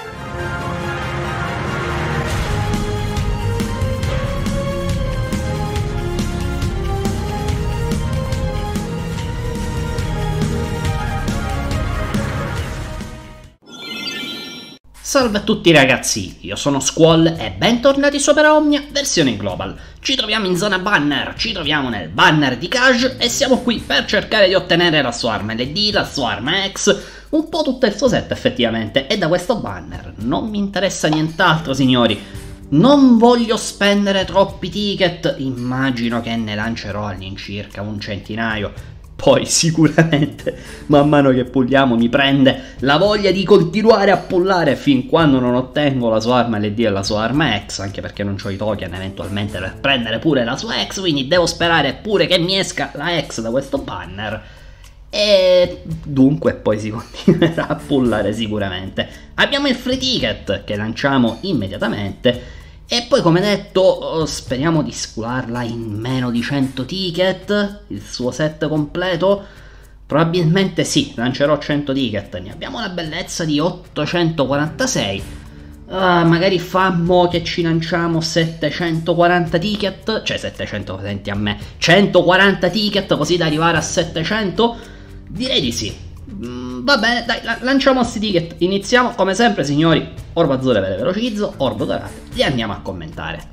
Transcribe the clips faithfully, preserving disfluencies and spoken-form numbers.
Salve a tutti ragazzi, io sono Squall e bentornati su Opera Omnia versione Global. Ci troviamo in zona banner, ci troviamo nel banner di Kaj e siamo qui per cercare di ottenere la sua arma L E D, la sua arma X, un po' tutto il suo set effettivamente. E da questo banner non mi interessa nient'altro signori, non voglio spendere troppi ticket, immagino che ne lancerò all'incirca un centinaio. Poi sicuramente man mano che pulliamo mi prende la voglia di continuare a pullare fin quando non ottengo la sua arma L E D e la sua arma X, anche perché non ho i token eventualmente per prendere pure la sua X, quindi devo sperare pure che mi esca la X da questo banner. E dunque poi si continuerà a pullare sicuramente. Abbiamo il free ticket che lanciamo immediatamente. E poi come detto speriamo di scularla in meno di cento ticket, il suo set completo. Probabilmente sì, lancerò cento ticket, ne abbiamo la bellezza di ottocentoquarantasei. uh, Magari fammo che ci lanciamo settecentoquaranta ticket, cioè settecento senti a me, centoquaranta ticket così da arrivare a settecento. Direi di sì. Mm, va bene, dai, la lanciamo questi ticket. Iniziamo come sempre signori. Orbo azzurre ve le velocizzo, orbo dorate li andiamo a commentare.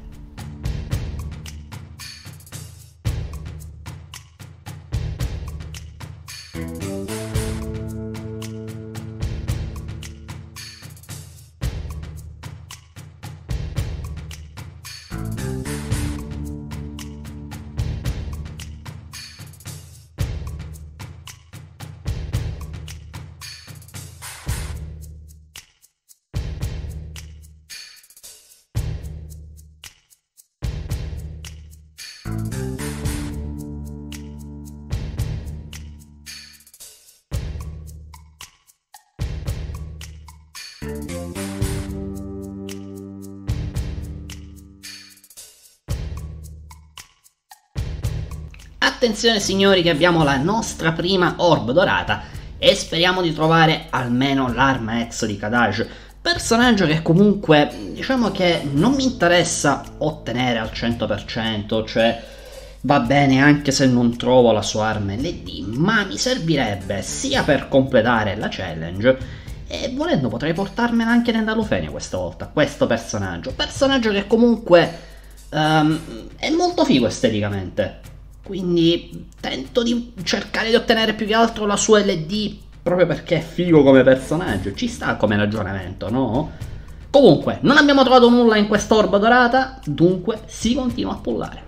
Attenzione signori che abbiamo la nostra prima orb dorata e speriamo di trovare almeno l'arma X di Kadaj, personaggio che comunque diciamo che non mi interessa ottenere al cento per cento, cioè va bene anche se non trovo la sua arma L E D, ma mi servirebbe sia per completare la challenge e volendo potrei portarmela anche nella Lufenia questa volta, questo personaggio, personaggio che comunque um, è molto figo esteticamente. Quindi tento di cercare di ottenere più che altro la sua L E D proprio perché è figo come personaggio, ci sta come ragionamento, no? Comunque, non abbiamo trovato nulla in quest'orba dorata, dunque si continua a pullare.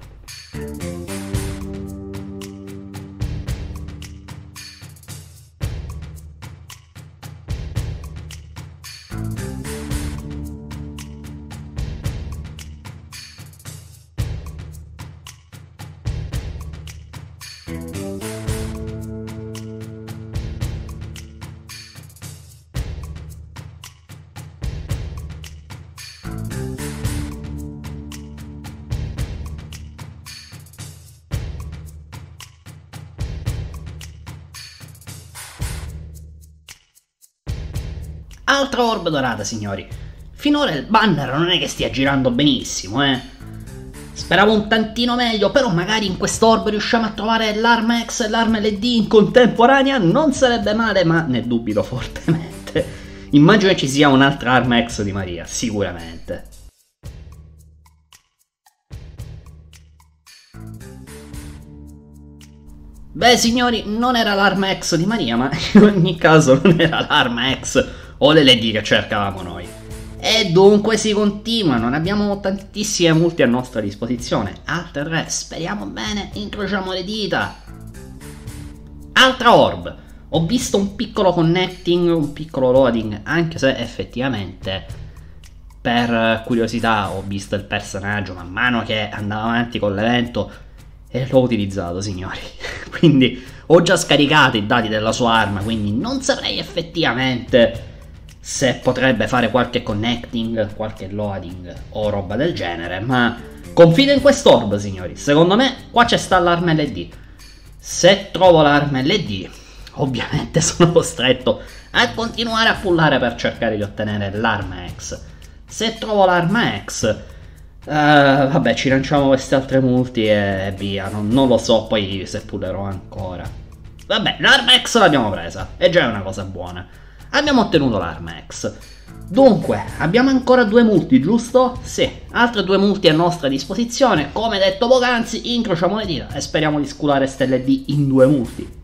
Altra orb dorata signori. Finora il banner non è che stia girando benissimo, eh. Speravo un tantino meglio, però magari in quest'orb riusciamo a trovare l'arma X e l'arma L E D in contemporanea, non sarebbe male, ma ne dubito fortemente. Immagino che ci sia un'altra arma X di Maria, sicuramente. Beh signori, non era l'arma X di Maria, ma in ogni caso non era l'arma X o l'L E D che cercavamo noi. E dunque si continua, non abbiamo tantissime multi a nostra disposizione. Altre tre, speriamo bene, incrociamo le dita. Altra orb. Ho visto un piccolo connecting, un piccolo loading, anche se effettivamente per curiosità ho visto il personaggio man mano che andava avanti con l'evento e l'ho utilizzato signori. Quindi ho già scaricato i dati della sua arma, quindi non saprei effettivamente se potrebbe fare qualche connecting, qualche loading o roba del genere, ma confido in quest'orb signori, secondo me qua c'è sta l'arma L E D. Se trovo l'arma L E D ovviamente sono costretto a continuare a pullare per cercare di ottenere l'arma X. Se trovo l'arma X, uh, vabbè, ci lanciamo queste altre multi e via, non, non lo so poi se pullerò ancora. Vabbè, l'arma X l'abbiamo presa, è già una cosa buona. Abbiamo ottenuto l'arma X. Dunque, abbiamo ancora due multi, giusto? Sì, altre due multi a nostra disposizione. Come detto poc'anzi, incrociamo le dita e speriamo di sculare stelle D in due multi.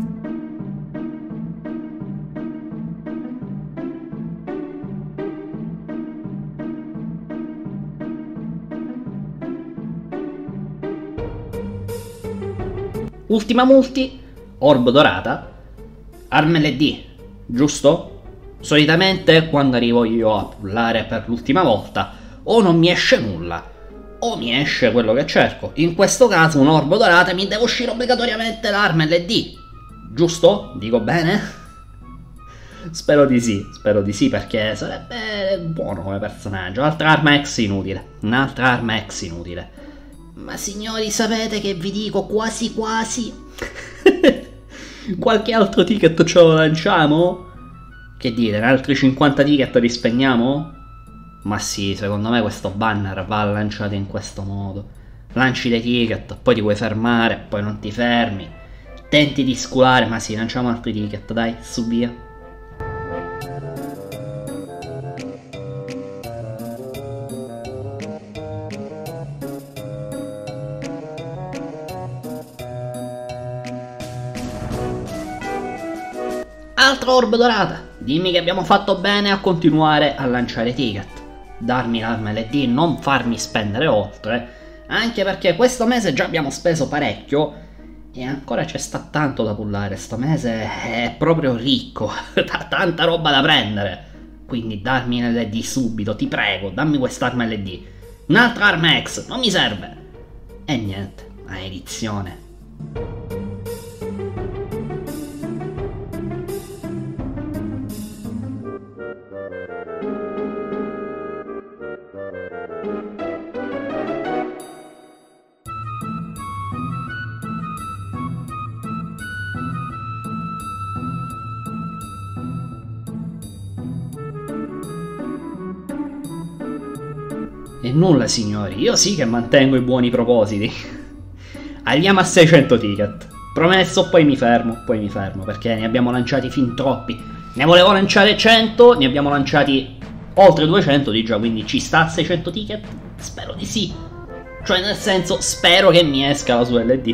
Ultima multi, orb dorata, arma L D, giusto? Solitamente quando arrivo io a pullare per l'ultima volta o non mi esce nulla o mi esce quello che cerco. In questo caso un orbo dorata mi deve uscire obbligatoriamente l'arma L D, giusto? Dico bene? Spero di sì, spero di sì perché sarebbe buono come personaggio. Altra arma X inutile, un'altra arma X inutile. Ma signori, sapete che vi dico quasi quasi? Qualche altro ticket ce lo lanciamo? Che dite, altri cinquanta ticket li spegniamo? Ma sì, secondo me questo banner va lanciato in questo modo. Lanci dei ticket, poi ti vuoi fermare, poi non ti fermi. Tenti di sculare, ma sì, lanciamo altri ticket, dai, su via. Altra orb dorata, dimmi che abbiamo fatto bene a continuare a lanciare ticket. Darmi l'arma L D, non farmi spendere oltre, anche perché questo mese già abbiamo speso parecchio e ancora c'è sta tanto da pullare. Sto mese è proprio ricco, ha tanta roba da prendere. Quindi darmi L D subito, ti prego, dammi quest'arma L D. Un'altra arma X, non mi serve. E niente, a edizione. E nulla signori, io sì che mantengo i buoni propositi. Arriviamo a seicento ticket. Promesso, poi mi fermo, poi mi fermo, perché ne abbiamo lanciati fin troppi. Ne volevo lanciare cento, ne abbiamo lanciati oltre duecento di già, quindi ci sta a seicento ticket? Spero di sì. Cioè nel senso, spero che mi esca la sua L D.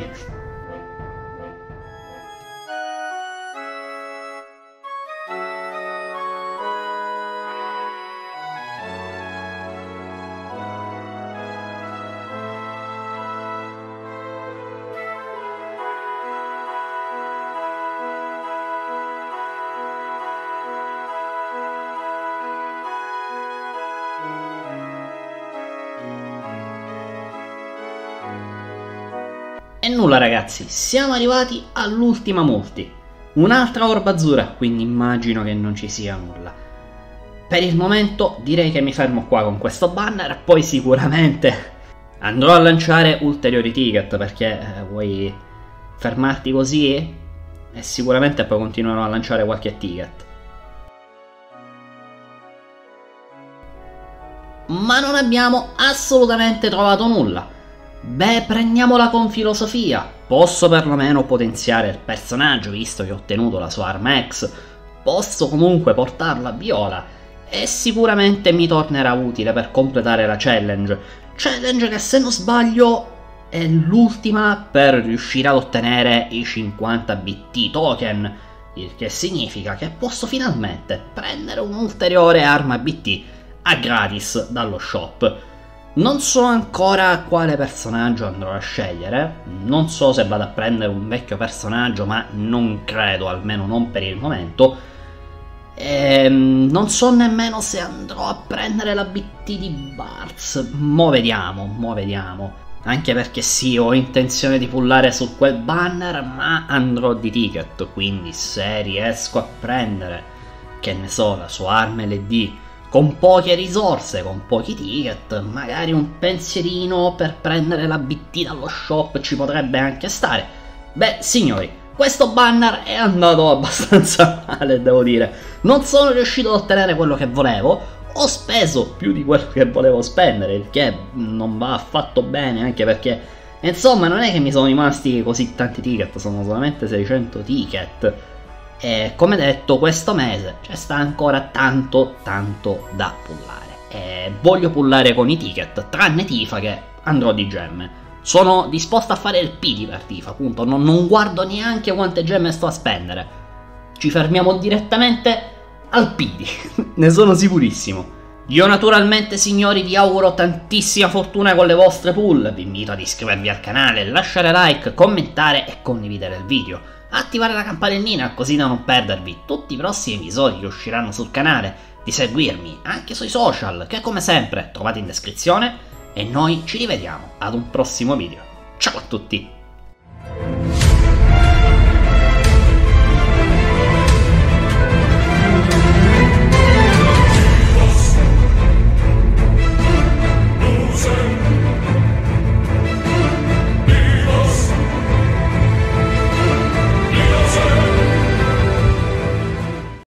E nulla ragazzi, siamo arrivati all'ultima multi. Un'altra orba azzurra, quindi immagino che non ci sia nulla. Per il momento direi che mi fermo qua con questo banner, poi sicuramente andrò a lanciare ulteriori ticket, perché eh, vuoi fermarti così? E sicuramente poi continuerò a lanciare qualche ticket. Ma non abbiamo assolutamente trovato nulla. Beh, prendiamola con filosofia. Posso perlomeno potenziare il personaggio, visto che ho ottenuto la sua arma X. Posso comunque portarla a viola e sicuramente mi tornerà utile per completare la challenge. Challenge che, se non sbaglio, è l'ultima per riuscire ad ottenere i cinquanta B T token, il che significa che posso finalmente prendere un'ulteriore arma B T a gratis dallo shop. Non so ancora quale personaggio andrò a scegliere, non so se vado a prendere un vecchio personaggio, ma non credo, almeno non per il momento. E non so nemmeno se andrò a prendere la B T di Bartz, mo vediamo, mo vediamo. Anche perché sì, ho intenzione di pullare su quel banner, ma andrò di ticket, quindi se riesco a prendere, che ne so, la sua arma L D, con poche risorse, con pochi ticket, magari un pensierino per prendere la B T dallo shop ci potrebbe anche stare. Beh, signori, questo banner è andato abbastanza male, devo dire. Non sono riuscito ad ottenere quello che volevo, ho speso più di quello che volevo spendere, il che non va affatto bene, anche perché, insomma, non è che mi sono rimasti così tanti ticket, sono solamente seicento ticket. E come detto, questo mese c'è sta ancora tanto tanto da pullare. E voglio pullare con i ticket, tranne Tifa che andrò di gemme. Sono disposto a fare il pity per Tifa, appunto, non, non guardo neanche quante gemme sto a spendere. Ci fermiamo direttamente al pity, ne sono sicurissimo. Io naturalmente, signori, vi auguro tantissima fortuna con le vostre pull, vi invito ad iscrivervi al canale, lasciare like, commentare e condividere il video, attivare la campanellina così da non perdervi tutti i prossimi episodi che usciranno sul canale, di seguirmi anche sui social che come sempre trovate in descrizione e noi ci rivediamo ad un prossimo video. Ciao a tutti!